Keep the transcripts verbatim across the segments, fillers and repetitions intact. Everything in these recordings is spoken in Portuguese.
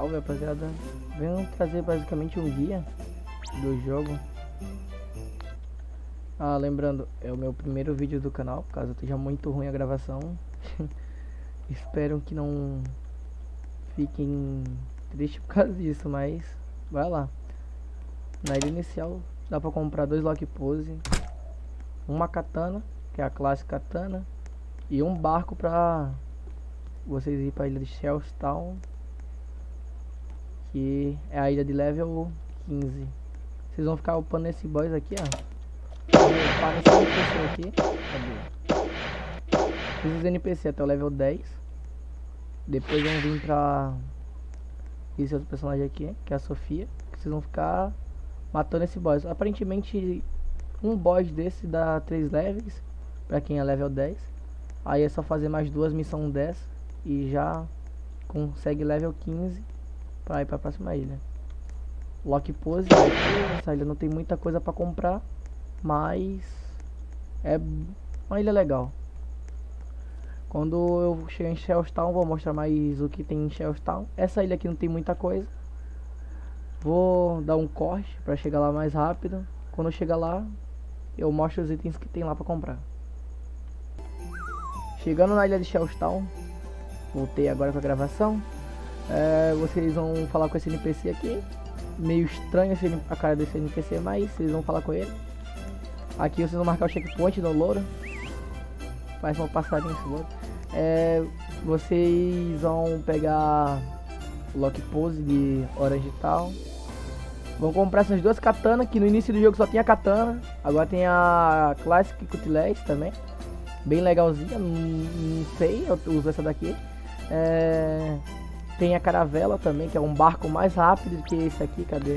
Salve, rapaziada. Venho trazer basicamente um guia do jogo. Ah, lembrando, é o meu primeiro vídeo do canal, caso esteja muito ruim a gravação. Espero que não fiquem tristes por causa disso, mas vai lá. Na ilha inicial dá pra comprar dois lock pose, uma katana, que é a clássica katana, e um barco pra vocês ir pra ilha de Shellstown, que é a ilha de level quinze. Vocês vão ficar upando esse boss aqui, ó. Para esse N P C aqui. Cadê? Esses N P C até o level dez. Depois vão vir pra esse outro personagem aqui, que é a Sofia, que vocês vão ficar matando esse boss. Aparentemente um boss desse dá três levels pra quem é level dez. Aí é só fazer mais duas missões dessa e já consegue level quinze pra ir pra próxima ilha. Lock pose aqui, essa ilha não tem muita coisa pra comprar, mas é uma ilha legal. Quando eu chegar em Shellstown, vou mostrar mais o que tem em Shellstown. Essa ilha aqui não tem muita coisa. Vou dar um corte para chegar lá mais rápido. Quando eu chegar lá, eu mostro os itens que tem lá para comprar. Chegando na ilha de Shellstown, voltei agora com a gravação. É, vocês vão falar com esse N P C aqui. Meio estranho esse, a cara desse N P C, mas vocês vão falar com ele. Aqui vocês vão marcar o checkpoint no louro. Faz um passarinho esse louro. É, vocês vão pegar o lock pose de Orange Town. Vão comprar essas duas katanas, que no início do jogo só tinha katana. Agora tem a Classic Cutlass também, bem legalzinha. Não, não sei, eu uso essa daqui. É, tem a caravela também, que é um barco mais rápido que esse aqui. Cadê?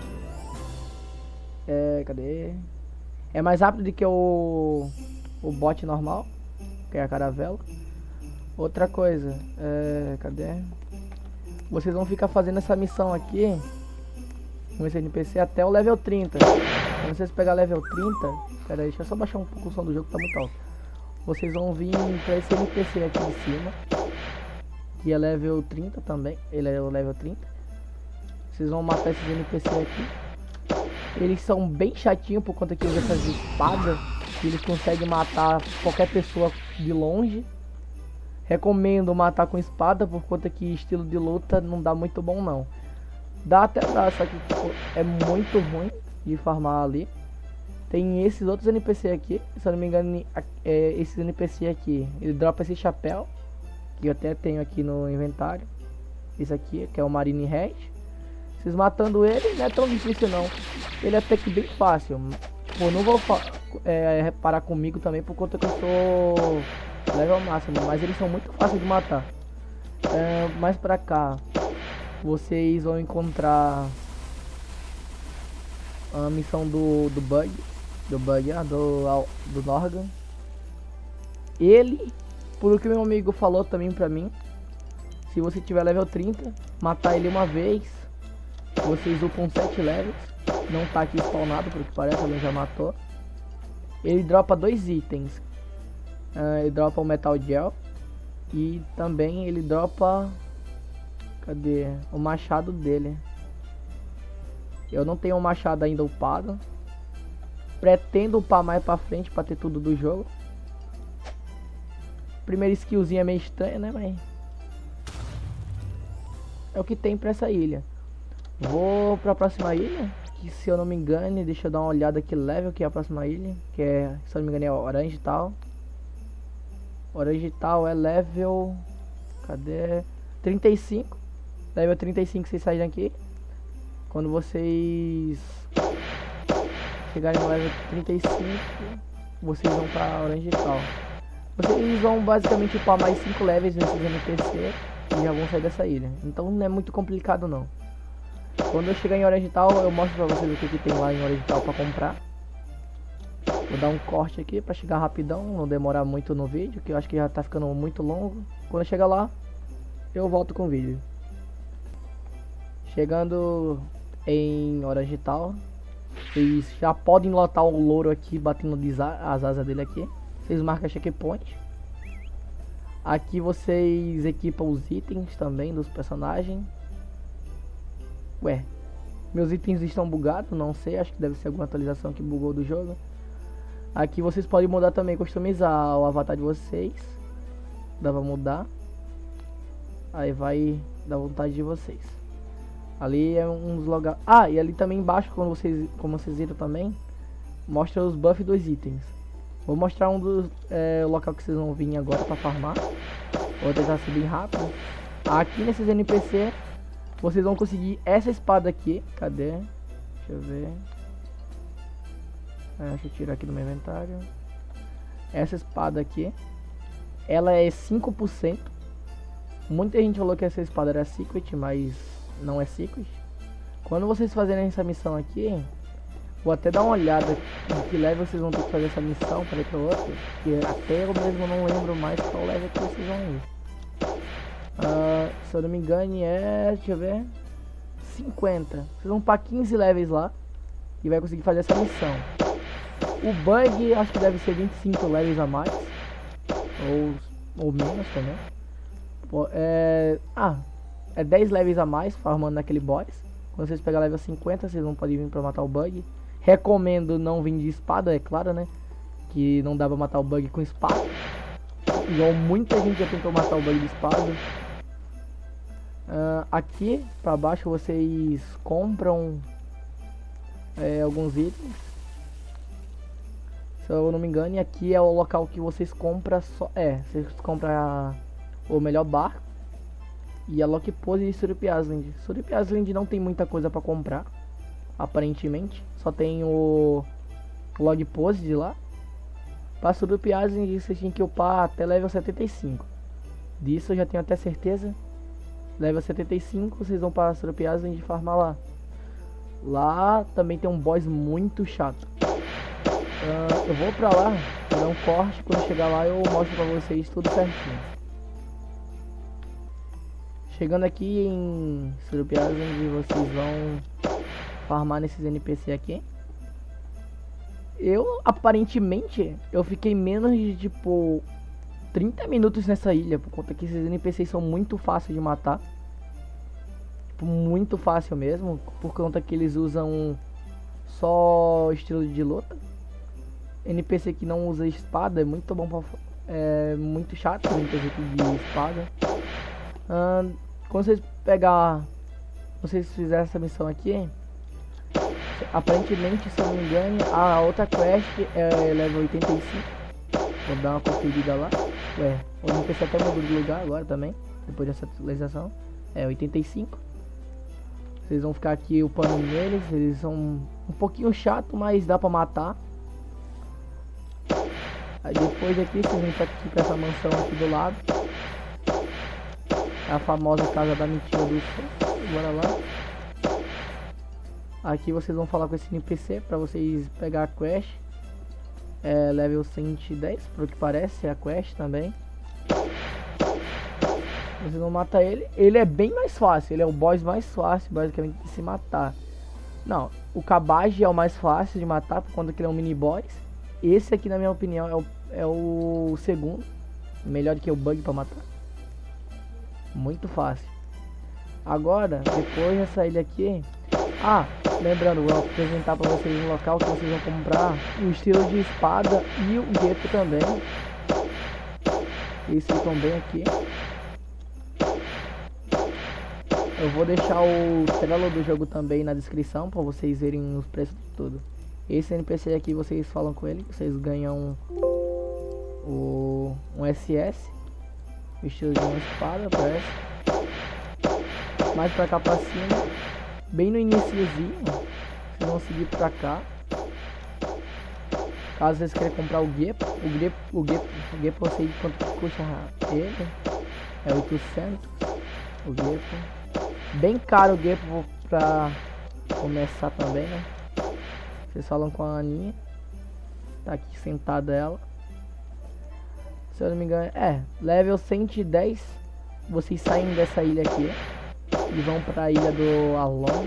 É, cadê? É mais rápido do que o, o bote normal, que é a caravela. Outra coisa, é, cadê? Vocês vão ficar fazendo essa missão aqui com esse N P C até o level trinta. Quando vocês pegar level trinta, pera aí, deixa eu só baixar um pouco o som do jogo que tá muito alto. Vocês vão vir pra esse N P C aqui de cima, que é level trinta também. Ele é o level trinta. Vocês vão matar esses N P C aqui. Eles são bem chatinhos por conta que usam essas espadas, que eles conseguem matar qualquer pessoa de longe. Recomendo matar com espada, por conta que estilo de luta não dá muito bom não. Dá até dá, só que tipo, é muito ruim de farmar ali. Tem esses outros N P C aqui, se eu não me engano, é, esses N P C aqui, ele dropa esse chapéu, que eu até tenho aqui no inventário. Esse aqui, que é o Marine Red. Vocês matando ele não é tão difícil não. Ele é até que bem fácil. Tipo, não vou é, reparar comigo também por conta que eu sou level máximo, mas eles são muito fáceis de matar. É, mais pra cá, vocês vão encontrar a missão do, do Bug. Do Bug, ah, do, do Norgan. Ele, por o que meu amigo falou também pra mim, se você tiver level trinta, matar ele uma vez, vocês upam sete levels. Não tá aqui spawnado, porque parece que alguém já matou. Ele dropa dois itens. Uh, ele dropa o Metal Gel. E também ele dropa... Cadê? O machado dele. Eu não tenho o machado ainda upado. Pretendo upar mais pra frente pra ter tudo do jogo. Primeira skillzinha é meio estranha, né, mas... é o que tem pra essa ilha. Vou pra próxima ilha, que se eu não me engano, deixa eu dar uma olhada aqui level que é a próxima ilha, que é, se eu não me engano, é Orange Town. Orange Town é level, cadê? trinta e cinco. Level trinta e cinco vocês saem daqui. Quando vocês chegarem no level trinta e cinco, vocês vão pra Orange Town. Vocês vão basicamente upar mais cinco levels nesses N P C e já vão sair dessa ilha. Então não é muito complicado não. Quando eu chegar em Orange Town, eu mostro pra vocês o que, que tem lá em Orange Town pra comprar. Vou dar um corte aqui pra chegar rapidão, não demorar muito no vídeo, que eu acho que já tá ficando muito longo. Quando eu chegar lá, eu volto com o vídeo. Chegando em Orange Town, vocês já podem lotar o louro aqui, batendo as asas dele aqui. Vocês marcam checkpoint. Aqui vocês equipam os itens também dos personagens. Ué, meus itens estão bugados, não sei, acho que deve ser alguma atualização que bugou do jogo. Aqui vocês podem mudar também, customizar o avatar de vocês. Dá pra mudar. Aí vai da vontade de vocês. Ali é um dos lugares. Ah, e ali também embaixo, quando vocês, como vocês viram também, mostra os buffs dos itens. Vou mostrar um dos é, local que vocês vão vir agora pra farmar. Vou tentar ser bem rápido. Aqui nesses N P C, vocês vão conseguir essa espada aqui. Cadê? Deixa eu ver. É, deixa eu tirar aqui do meu inventário. Essa espada aqui, ela é cinco por cento. Muita gente falou que essa espada era secret, mas não é secret. Quando vocês fazerem essa missão aqui, vou até dar uma olhada em que level vocês vão ter que fazer essa missão para ir para outro, que até eu mesmo não lembro mais qual level que vocês vão ir. Uh, se eu não me engano é, deixa eu ver, cinquenta. Vocês vão para quinze levels lá e vai conseguir fazer essa missão. O bug acho que deve ser vinte e cinco levels a mais, ou, ou menos também. Pô, é, ah, é dez levels a mais farmando naquele boss. Quando vocês pegar level cinquenta, vocês não podem vir pra matar o bug. Recomendo não vir de espada, é claro, né? Que não dá pra matar o bug com espada. Igual muita gente já tentou matar o bug de espada. Uh, aqui pra baixo vocês compram é, alguns itens. Se eu não me engano, e aqui é o local que vocês compram só. É, vocês compram o melhor barco e a Lock Pose e Surip Island. Surip Island não tem muita coisa pra comprar, aparentemente. Só tem o Log Pose de lá. Pra Surip Island vocês tinham que upar até level setenta e cinco. Disso eu já tenho até certeza. Level setenta e cinco vocês vão para Surip Island e farmar lá. Lá também tem um boss muito chato. Uh, eu vou pra lá, vou dar um corte. Quando chegar lá eu mostro pra vocês tudo certinho. Chegando aqui em Surip Island, vocês vão farmar nesses N P C aqui. Eu, aparentemente, eu fiquei menos de, tipo, trinta minutos nessa ilha, por conta que esses N P Cs são muito fáceis de matar. Tipo, muito fácil mesmo, por conta que eles usam só estilo de luta. N P C que não usa espada é muito bom pra... É muito chato N P C de espada. Ah, quando vocês pegar... Vocês fizerem essa missão aqui, aparentemente, se eu não me engano, a outra quest é level oitenta e cinco. Vou dar uma conferida lá. Ué, o N P C até mudou de lugar agora também, depois dessa atualização. É oitenta e cinco. Vocês vão ficar aqui upando neles. Eles são um pouquinho chato, mas dá pra matar. Aí depois aqui vocês vêm pra, aqui, pra essa mansão aqui do lado. A famosa casa da mentira do Sul. Bora lá. Aqui vocês vão falar com esse N P C pra vocês pegar a quest. É level cento e dez, pelo que parece, é a quest também. Vocês vão matar ele. Ele é bem mais fácil, ele é o boss mais fácil basicamente de se matar. Não, o Cabbage é o mais fácil de matar por conta que ele é um mini boss. Esse aqui, na minha opinião, é o, é o segundo. Melhor do que o bug pra matar. Muito fácil. Agora, depois dessa ilha aqui... Ah, lembrando, vou apresentar pra vocês um local que vocês vão comprar o estilo de espada e o gueto também. Eles ficam bem aqui. Eu vou deixar o Trello do jogo também na descrição pra vocês verem os preços de tudo. Esse N P C aqui, vocês falam com ele, vocês ganham o, um S S, o estilo de uma espada, parece. Mais pra cá pra cima, bem no iniciozinho, vocês vão seguir pra cá. Caso vocês queiram comprar o Gepo, o Gepo, o Gepo, o Gepo eu sei quanto custa ele, é oitocentos, o Gepo. Bem caro o Gepo pra começar também, né? Vocês falam com a Aninha. Tá aqui sentada ela. Se eu não me engano, é level cento e dez. Vocês saem dessa ilha aqui e vão pra ilha do Alon.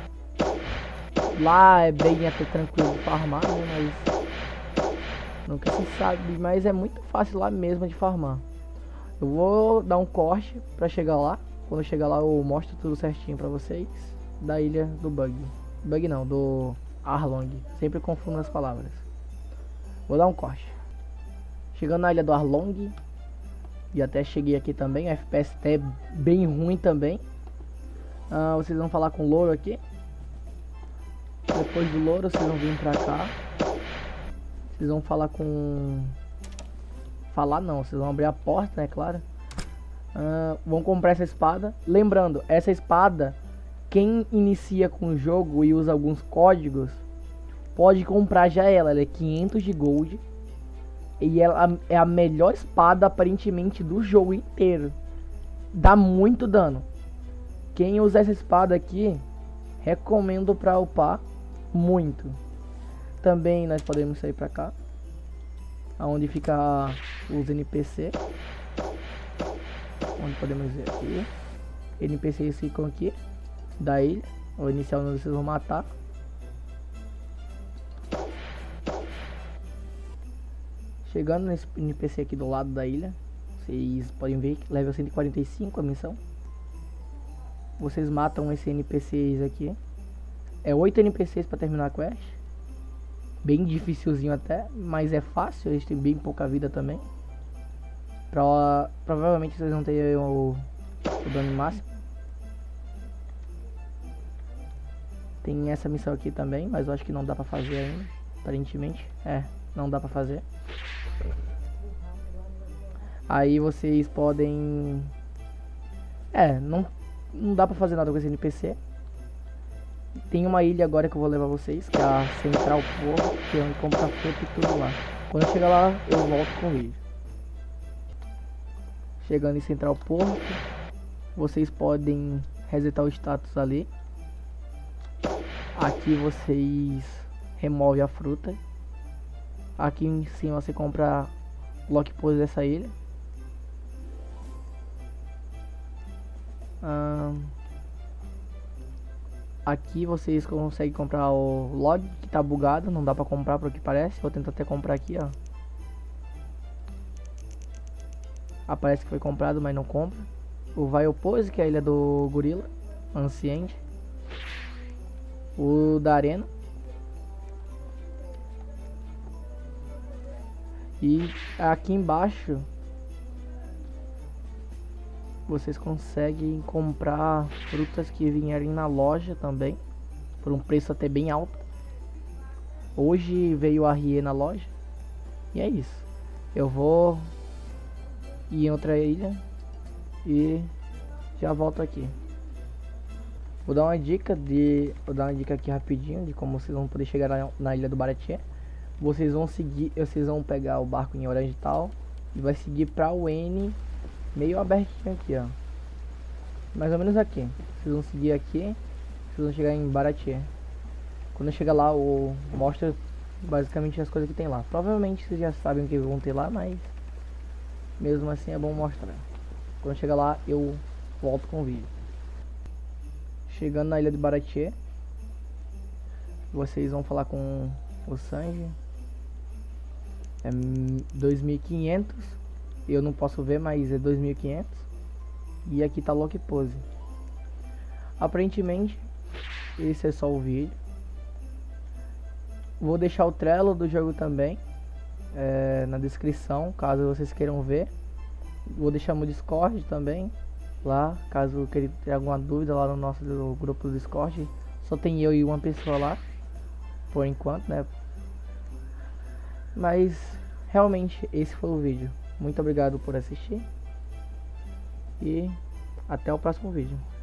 Lá é bem até tranquilo de farmar, né? Mas nunca se sabe. Mas é muito fácil lá mesmo de farmar. Eu vou dar um corte pra chegar lá. Quando chegar lá eu mostro tudo certinho pra vocês. da ilha do Bug. Bug não, do Arlong. Sempre confundo as palavras. Vou dar um corte. Chegando na ilha do Arlong. E até cheguei aqui também. O F P S até é bem ruim também. Ah, vocês vão falar com o Louro aqui. Depois do Louro vocês vão vir pra cá. Vocês vão falar com... Falar não, vocês vão abrir a porta, né, claro. Uh, vão comprar essa espada. Lembrando, essa espada, quem inicia com o jogo e usa alguns códigos, pode comprar já ela. Ela é quinhentos de gold. E ela é a melhor espada, aparentemente, do jogo inteiro. Dá muito dano. Quem usa essa espada aqui, recomendo pra upar muito. Também nós podemos sair pra cá, aonde fica os N P C. Onde podemos ver aqui. N P Cs ficam aqui da ilha. O inicial onde vocês vão matar. Chegando nesse N P C aqui do lado da ilha, vocês podem ver que level cento e quarenta e cinco a missão. Vocês matam esse N P Cs aqui. É oito N P Cs para terminar a quest. Bem dificilzinho até, mas é fácil, eles têm bem pouca vida também. Pro, provavelmente vocês vão ter o, o dano máximo. Tem essa missão aqui também, mas eu acho que não dá pra fazer ainda, aparentemente. É, não dá pra fazer. Aí vocês podem... É, não, não dá pra fazer nada com esse N P C. Tem uma ilha agora que eu vou levar vocês, que é a Central Porto, que é onde compra fruta e tudo lá. Quando eu chegar lá, eu volto com o vídeo. Chegando em Central Porto, vocês podem resetar o status ali. Aqui vocês removem a fruta. Aqui em cima você compra Lock Pose dessa ilha. Hum... Aqui vocês conseguem comprar o log que tá bugado, não dá pra comprar pelo que parece. Vou tentar até comprar aqui, ó. Aparece que foi comprado, mas não compra. O Viopose, que é a ilha do gorila, anciente. O da arena. E aqui embaixo vocês conseguem comprar frutas que vierem na loja também, por um preço até bem alto. Hoje veio a Rie na loja. E é isso. Eu vou ir em outra ilha e já volto aqui. Vou dar uma dica de, vou dar uma dica aqui rapidinho de como vocês vão poder chegar na, na ilha do Baratie. Vocês vão seguir, vocês vão pegar o barco em Orange Town e vai seguir para o N. Meio abertinho aqui, ó. Mais ou menos aqui. Vocês vão seguir aqui. Vocês vão chegar em Baratie. Quando chegar lá, o mostra basicamente as coisas que tem lá. Provavelmente vocês já sabem o que vão ter lá, mas mesmo assim é bom mostrar. Quando chegar lá, eu volto com o vídeo. Chegando na ilha de Baratie, vocês vão falar com o Sanji. É dois mil e quinhentos. Eu não posso ver, mas é dois mil e quinhentos. E aqui tá Lock Pose. Aparentemente, esse é só o vídeo. Vou deixar o Trello do jogo também é, na descrição, caso vocês queiram ver. Vou deixar meu Discord também lá, caso queira ter alguma dúvida lá no nosso grupo do Discord. Só tem eu e uma pessoa lá, por enquanto, né? Mas, realmente, esse foi o vídeo. Muito obrigado por assistir e até o próximo vídeo.